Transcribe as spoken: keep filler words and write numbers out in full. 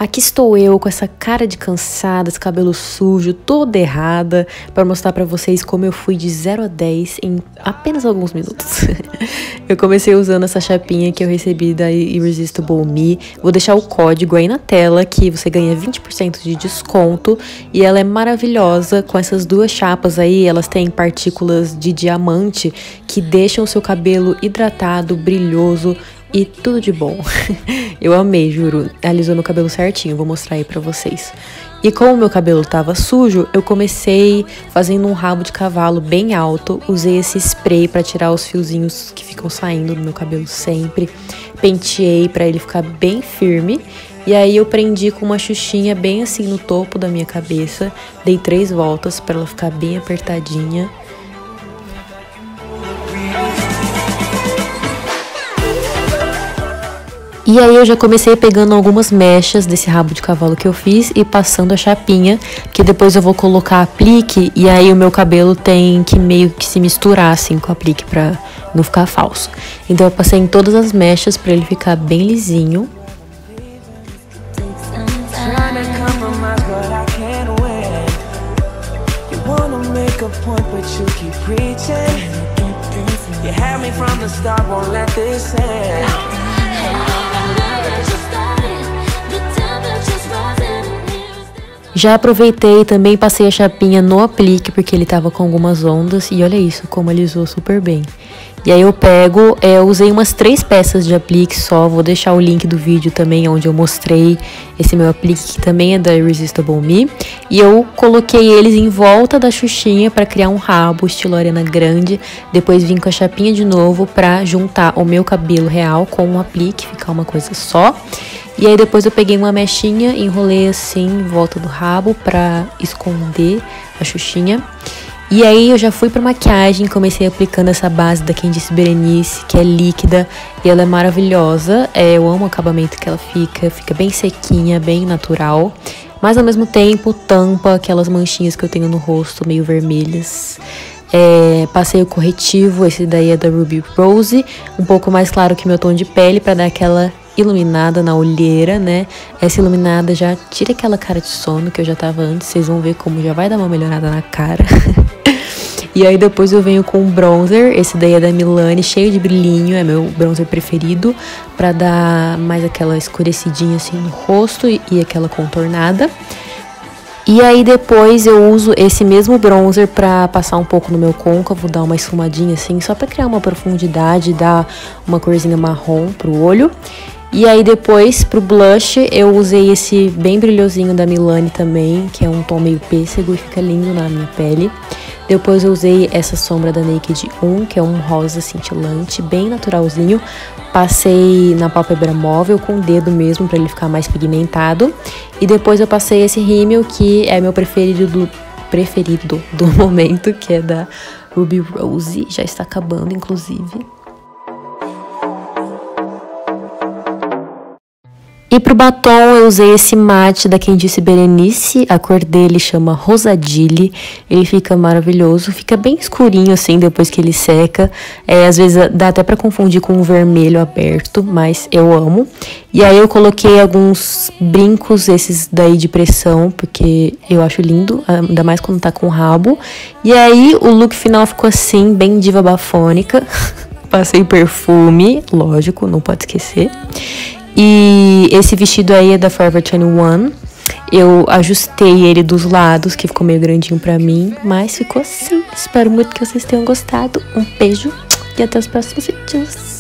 Aqui estou eu com essa cara de cansada, esse cabelo sujo, toda errada, para mostrar para vocês como eu fui de zero a dez em apenas alguns minutos. Eu comecei usando essa chapinha que eu recebi da Irresistible Me. Vou deixar o código aí na tela que você ganha vinte por cento de desconto e ela é maravilhosa com essas duas chapas aí. Elas têm partículas de diamante que deixam o seu cabelo hidratado, brilhoso e tudo de bom. Eu amei, juro. Alisou meu cabelo certinho, vou mostrar aí pra vocês. E como meu cabelo tava sujo, eu comecei fazendo um rabo de cavalo bem alto. Usei esse spray pra tirar os fiozinhos que ficam saindo do meu cabelo sempre. Penteei pra ele ficar bem firme. E aí eu prendi com uma xuxinha bem assim no topo da minha cabeça. Dei três voltas pra ela ficar bem apertadinha. E aí eu já comecei pegando algumas mechas desse rabo de cavalo que eu fiz e passando a chapinha, que depois eu vou colocar aplique e aí o meu cabelo tem que meio que se misturar assim com o aplique pra não ficar falso. Então eu passei em todas as mechas pra ele ficar bem lisinho. Já aproveitei e também passei a chapinha no aplique, porque ele tava com algumas ondas. E olha isso, como alisou super bem. E aí eu pego, é, eu usei umas três peças de aplique só. Vou deixar o link do vídeo também, onde eu mostrei esse meu aplique, que também é da Irresistible Me. E eu coloquei eles em volta da xuxinha para criar um rabo, estilo Ariana Grande. Depois vim com a chapinha de novo para juntar o meu cabelo real com o aplique, ficar uma coisa só. E aí depois eu peguei uma mechinha, enrolei assim em volta do rabo pra esconder a xuxinha. E aí eu já fui pra maquiagem, comecei aplicando essa base da Candice Berenice, que é líquida e ela é maravilhosa. É, eu amo o acabamento que ela fica, fica bem sequinha, bem natural. Mas ao mesmo tempo tampa aquelas manchinhas que eu tenho no rosto, meio vermelhas. É, passei o corretivo, esse daí é da Ruby Rose, um pouco mais claro que meu tom de pele pra dar aquela iluminada na olheira, né? Essa iluminada já tira aquela cara de sono que eu já tava antes. Vocês vão ver como já vai dar uma melhorada na cara. E aí depois eu venho com um bronzer. Esse daí é da Milani, cheio de brilhinho. É meu bronzer preferido, pra dar mais aquela escurecidinha assim no rosto e, e aquela contornada. E aí depois eu uso esse mesmo bronzer pra passar um pouco no meu côncavo, dar uma esfumadinha assim, só pra criar uma profundidade, dar uma corzinha marrom pro olho. E aí depois pro blush eu usei esse bem brilhosinho da Milani também, que é um tom meio pêssego e fica lindo na minha pele. Depois eu usei essa sombra da Naked um, que é um rosa cintilante, bem naturalzinho. Passei na pálpebra móvel com o dedo mesmo pra ele ficar mais pigmentado. E depois eu passei esse rímel que é meu preferido do, preferido do momento, que é da Ruby Rose. Já está acabando, inclusive. E pro batom eu usei esse mate da Candice Berenice, a cor dele chama Rosadille, ele fica maravilhoso, fica bem escurinho assim depois que ele seca, é, às vezes dá até pra confundir com um vermelho aberto, mas eu amo. E aí eu coloquei alguns brincos, esses daí de pressão, porque eu acho lindo, ainda mais quando tá com rabo. E aí o look final ficou assim, bem diva bafônica, passei perfume, lógico, não pode esquecer. E esse vestido aí é da Forever vinte e um. Eu ajustei ele dos lados, que ficou meio grandinho pra mim, mas ficou assim. Espero muito que vocês tenham gostado. Um beijo e até os próximos vídeos.